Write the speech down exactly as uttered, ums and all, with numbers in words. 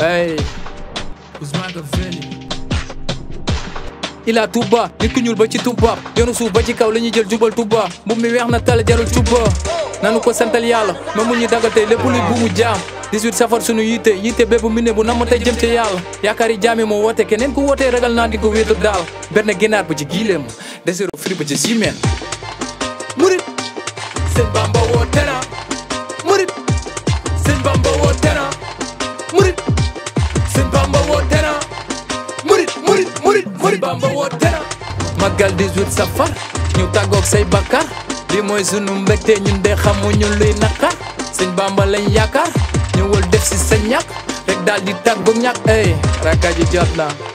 hey Makafeli ila Touba nit ku ñuul ba ci Touba yoonu suuf ba ci kaw la ñuy jël jubal Touba mbubb mi weex na tala jarul Touba nanu ko santal yàlla ma mu ñu dagal tey lépp luy bu mu jaam dix-huit safar sunu yitte yitte bépp mi ne bu nam tey jëm ci yàlla yaakaari jaami moo woote keneen ku wootee ragal naa di ko wéetu daal benn ginaar ba ci giileem desero fri ba ci simeen murit seen Bamba woote na murit seen Bamba woote na murit seen Bamba woote na murit murit murit murit Bamba woote na magal dix-huit safar ñu tàggoog say bakkar li mooy sunu mbégte ñun de xamuñu luy naqar seen Bamba lañ yaakaar ñëwal def si sa ñàkk rek daal di tàggoog ñàkk ey rakka ji jot na